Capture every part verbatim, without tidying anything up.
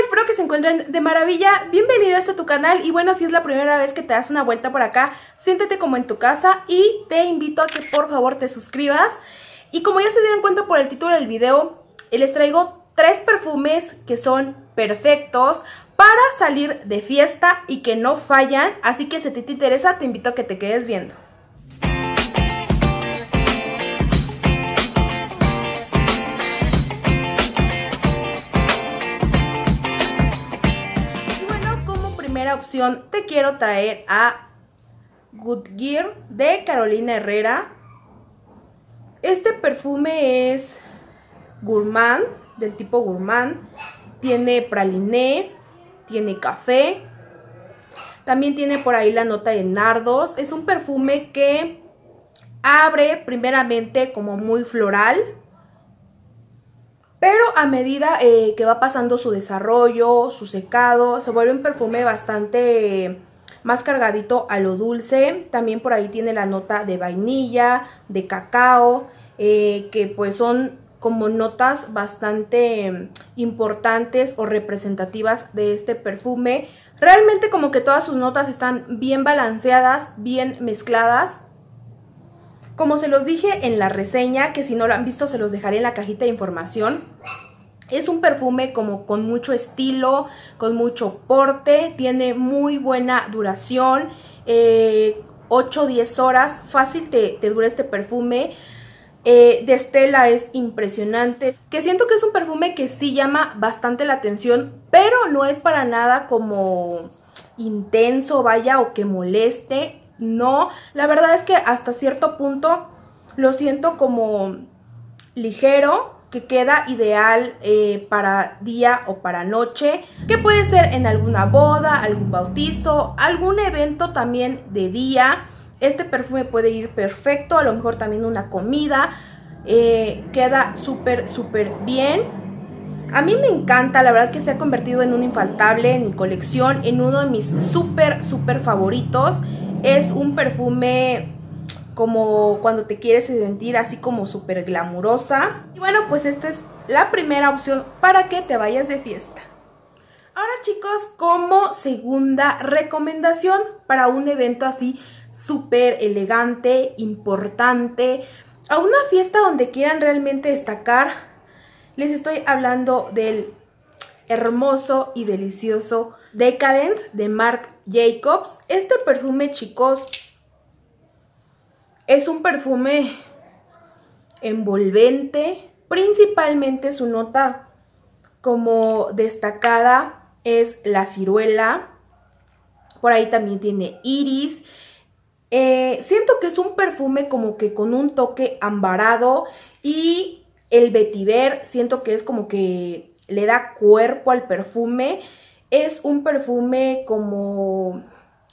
espero que se encuentren de maravilla. Bienvenido a este tu canal. Y bueno, si es la primera vez que te das una vuelta por acá, siéntete como en tu casa y te invito a que por favor te suscribas. Y como ya se dieron cuenta por el título del video, les traigo tres perfumes que son perfectos para salir de fiesta y que no fallan. Así que si a ti te interesa, te invito a que te quedes viendo. Primera opción, te quiero traer a Good Gear de Carolina Herrera. Este perfume es gourmand, del tipo gourmand. Tiene praliné, tiene café. También tiene por ahí la nota de nardos. Es un perfume que abre primeramente como muy floral, pero a medida eh, que va pasando su desarrollo, su secado, se vuelve un perfume bastante eh, más cargadito a lo dulce. También por ahí tiene la nota de vainilla, de cacao, eh, que pues son como notas bastante eh, importantes o representativas de este perfume. Realmente como que todas sus notas están bien balanceadas, bien mezcladas. Como se los dije en la reseña, que si no lo han visto se los dejaré en la cajita de información, es un perfume como con mucho estilo, con mucho porte, tiene muy buena duración, eh, ocho a diez horas, fácil te, te dura este perfume. Eh, de Stella es impresionante, que siento que es un perfume que sí llama bastante la atención, pero no es para nada como intenso, vaya, o que moleste. No, la verdad es que hasta cierto punto lo siento como ligero, que queda ideal eh, para día o para noche, que puede ser en alguna boda, algún bautizo, algún evento también de día. Este perfume puede ir perfecto, a lo mejor también una comida, eh, queda súper súper bien. A mí me encanta, la verdad que se ha convertido en un infaltable en mi colección, en uno de mis súper súper favoritos. Es un perfume como cuando te quieres sentir así como súper glamurosa. Y bueno, pues esta es la primera opción para que te vayas de fiesta. Ahora chicos, como segunda recomendación para un evento así súper elegante, importante, a una fiesta donde quieran realmente destacar, les estoy hablando del hermoso y delicioso Decadence de Marc Jacobs. Este perfume, chicos, es un perfume envolvente. Principalmente su nota como destacada es la ciruela. Por ahí también tiene iris. Eh, siento que es un perfume como que con un toque ambarado, y el vetiver siento que es como que le da cuerpo al perfume. Es un perfume como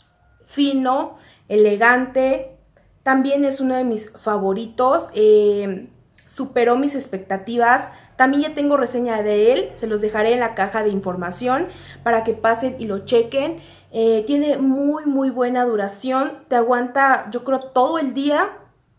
fino, elegante. También es uno de mis favoritos. Eh, superó mis expectativas. También ya tengo reseña de él. Se los dejaré en la caja de información para que pasen y lo chequen. Eh, tiene muy muy buena duración. Te aguanta yo creo todo el día.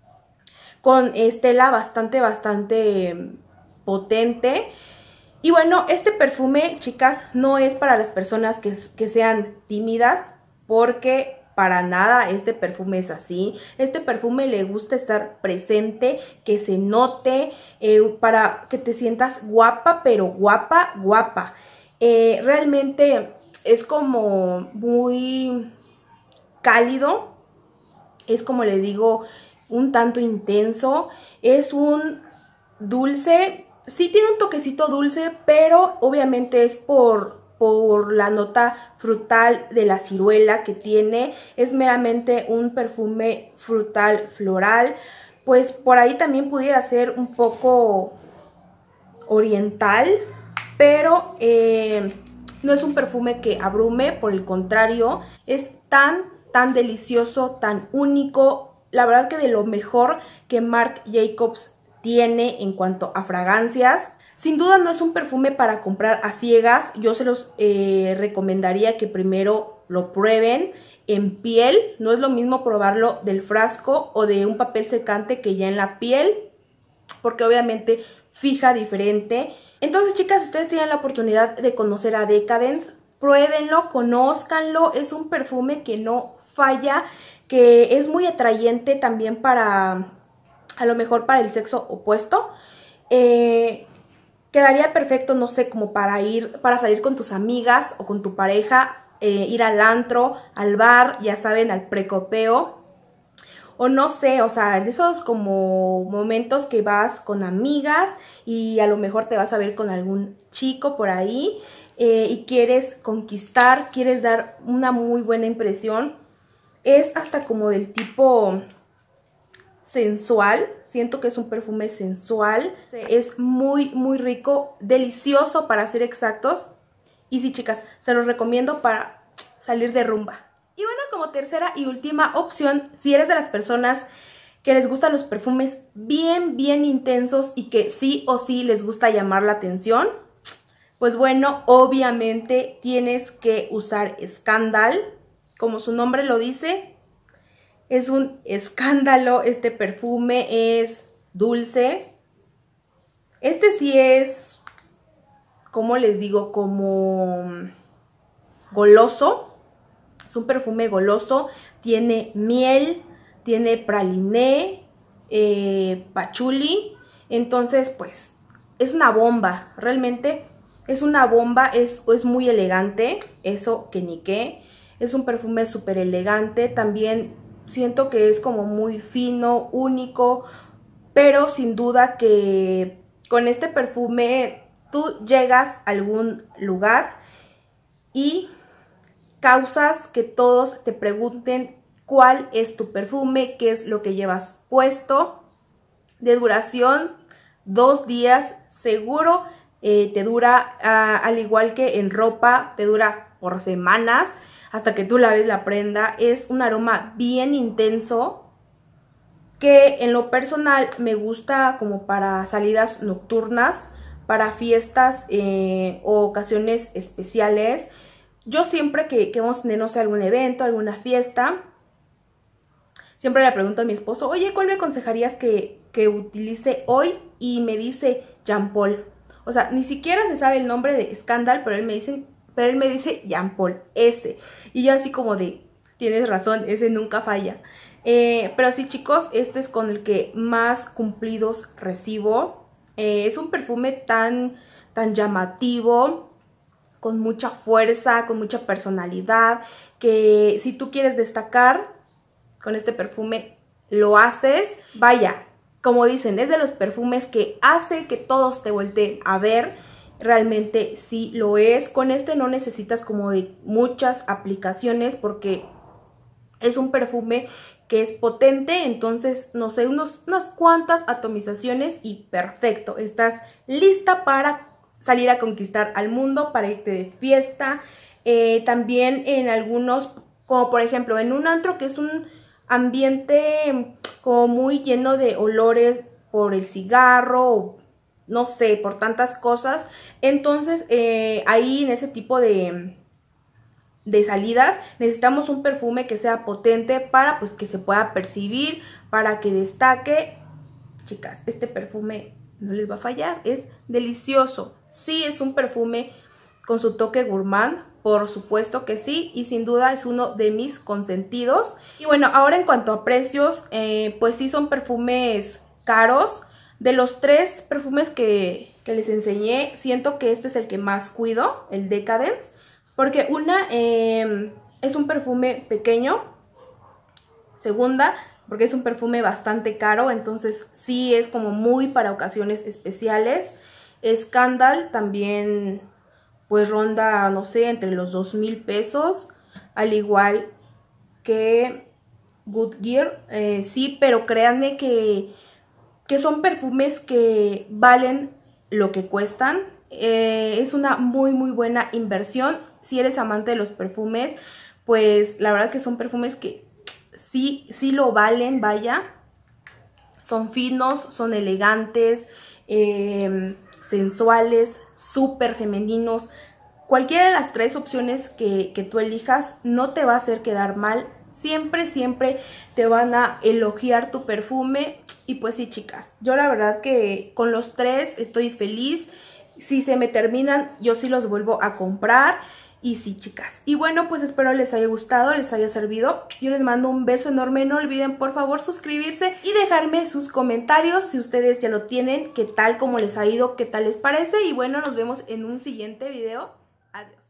Con estela bastante bastante potente. Y bueno, este perfume, chicas, no es para las personas que, que sean tímidas, porque para nada este perfume es así. Este perfume le gusta estar presente, que se note, eh, para que te sientas guapa, pero guapa, guapa. Eh, realmente es como muy cálido, es como le digo, un tanto intenso, es un dulce. Sí tiene un toquecito dulce, pero obviamente es por, por la nota frutal de la ciruela que tiene. Es meramente un perfume frutal floral. Pues por ahí también pudiera ser un poco oriental, pero eh, no es un perfume que abrume, por el contrario, es tan, tan delicioso, tan único. La verdad que de lo mejor que Marc Jacobs tiene en cuanto a fragancias. Sin duda no es un perfume para comprar a ciegas. Yo se los eh, recomendaría que primero lo prueben en piel. No es lo mismo probarlo del frasco o de un papel secante que ya en la piel, porque obviamente fija diferente. Entonces, chicas, si ustedes tienen la oportunidad de conocer a Decadence, pruébenlo, conózcanlo. Es un perfume que no falla, que es muy atrayente también para, a lo mejor para el sexo opuesto. Eh, quedaría perfecto, no sé, como para ir, para salir con tus amigas o con tu pareja, eh, ir al antro, al bar, ya saben, al precopeo. O no sé, o sea, en esos como momentos que vas con amigas y a lo mejor te vas a ver con algún chico por ahí eh, y quieres conquistar, quieres dar una muy buena impresión. Es hasta como del tipo sensual, siento que es un perfume sensual, es muy muy rico, delicioso para ser exactos. Y sí, chicas, se los recomiendo para salir de rumba. Y bueno, como tercera y última opción, si eres de las personas que les gustan los perfumes bien, bien intensos y que sí o sí les gusta llamar la atención, pues bueno, obviamente tienes que usar Scandal. Como su nombre lo dice, es un escándalo. Este perfume es dulce. Este sí es, ¿cómo les digo? Como goloso. Es un perfume goloso, tiene miel, tiene praliné, eh, pachuli. Entonces, pues, es una bomba. Realmente es una bomba, es, es muy elegante, eso que ni qué. Es un perfume súper elegante, también siento que es como muy fino, único, pero sin duda que con este perfume tú llegas a algún lugar y causas que todos te pregunten cuál es tu perfume, qué es lo que llevas puesto. De duración, dos días, seguro eh, te dura, uh, al igual que en ropa, te dura por semanas, hasta que tú laves la prenda. Es un aroma bien intenso, que en lo personal me gusta como para salidas nocturnas, para fiestas eh, o ocasiones especiales. Yo siempre que, que vamos a tener, no sé, algún evento, alguna fiesta, siempre le pregunto a mi esposo, oye, ¿cuál me aconsejarías que, que utilice hoy? Y me dice Jean Paul. O sea, ni siquiera se sabe el nombre de Scandal, pero él me dice, pero él me dice Jean Paul, ese. Y yo así como de, tienes razón, ese nunca falla. Eh, pero sí, chicos, este es con el que más cumplidos recibo. Eh, es un perfume tan, tan llamativo, con mucha fuerza, con mucha personalidad, que si tú quieres destacar con este perfume, lo haces. Vaya, como dicen, es de los perfumes que hace que todos te volteen a ver. Realmente sí lo es. Con este no necesitas como de muchas aplicaciones, porque es un perfume que es potente, entonces, no sé, unos, unas cuantas atomizaciones y perfecto, estás lista para salir a conquistar al mundo, para irte de fiesta. Eh, también en algunos, como por ejemplo en un antro que es un ambiente como muy lleno de olores por el cigarro, o no sé, por tantas cosas. Entonces eh, ahí en ese tipo de, de salidas necesitamos un perfume que sea potente para pues que se pueda percibir, para que destaque. Chicas, este perfume no les va a fallar, es delicioso. Sí, es un perfume con su toque gourmand, por supuesto que sí, y sin duda es uno de mis consentidos. Y bueno, ahora en cuanto a precios, eh, pues sí son perfumes caros. De los tres perfumes que, que les enseñé, siento que este es el que más cuido, el Decadence, porque una, eh, es un perfume pequeño. Segunda, porque es un perfume bastante caro, entonces sí es como muy para ocasiones especiales. Scandal también pues ronda, no sé, entre los dos mil pesos, al igual que Good Gear, eh, sí, pero créanme que, que son perfumes que valen lo que cuestan. Eh, es una muy muy buena inversión. Si eres amante de los perfumes, pues la verdad que son perfumes que sí, sí lo valen, vaya. Son finos, son elegantes, eh, sensuales, súper femeninos. Cualquiera de las tres opciones que, que tú elijas no te va a hacer quedar mal. Siempre, siempre te van a elogiar tu perfume. Y pues sí, chicas, yo la verdad que con los tres estoy feliz. Si se me terminan, yo sí los vuelvo a comprar. Y sí, chicas. Y bueno, pues espero les haya gustado, les haya servido. Yo les mando un beso enorme. No olviden, por favor, suscribirse y dejarme sus comentarios si ustedes ya lo tienen, qué tal, cómo les ha ido, qué tal les parece. Y bueno, nos vemos en un siguiente video. Adiós.